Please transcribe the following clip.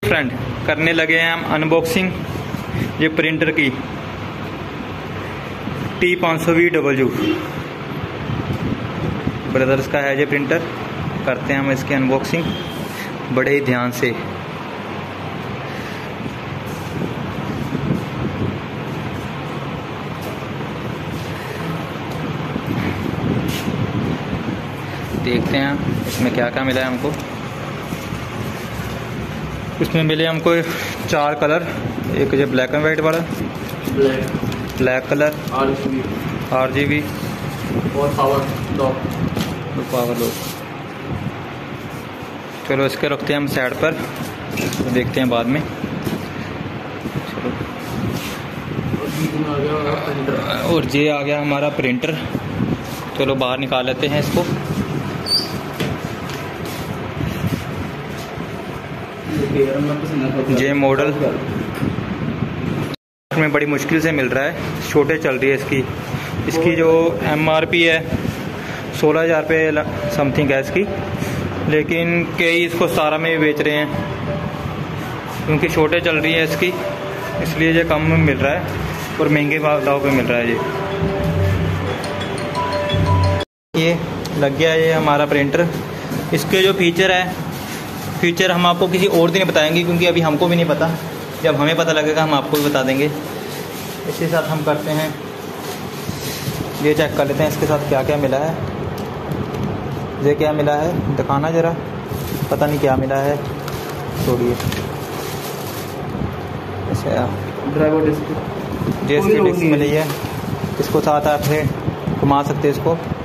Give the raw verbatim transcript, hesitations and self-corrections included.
Friend, करने लगे हैं हम अनबॉक्सिंग ये प्रिंटर की टी पाँच सौ वी डब्ल्यू ब्रदर्स का है ये प्रिंटर। करते हैं हम इसकी अनबॉक्सिंग बड़े ही ध्यान से। देखते हैं इसमें क्या क्या मिला है हमको। इसमें मिले हमको चार कलर, एक ये ब्लैक एंड वाइट वाला, black black colour, R G B और पावर लॉक। Power lock. चलो इसके रखते हैं हम साइड पर, तो देखते हैं बाद में। चलो, और ये आ गया हमारा प्रिंटर। चलो बाहर निकाल लेते हैं इसको। ये मॉडल में बड़ी मुश्किल से मिल रहा है, छोटे चल रही है इसकी। इसकी जो एम आर पी है सोलह हज़ार रुपये समथिंग है इसकी, लेकिन कई इसको सतारह में भी बेच रहे हैं क्योंकि छोटे चल रही है इसकी, इसलिए ये कम में मिल रहा है और महंगे दाव पे मिल रहा है। ये ये लग गया ये हमारा प्रिंटर। इसके जो फीचर है, फीचर हम आपको किसी और दिन बताएंगे क्योंकि अभी हमको भी नहीं पता। जब हमें पता लगेगा हम आपको भी बता देंगे। इसके साथ हम करते हैं, ये चेक कर लेते हैं इसके साथ क्या क्या मिला है। ये क्या मिला है दिखाना ज़रा, पता नहीं क्या मिला है, छोड़िए। अच्छा, ड्राइवर डिस्क डिस्क डिस्क मिली है। इसको साथ आप घुमा सकते हैं इसको।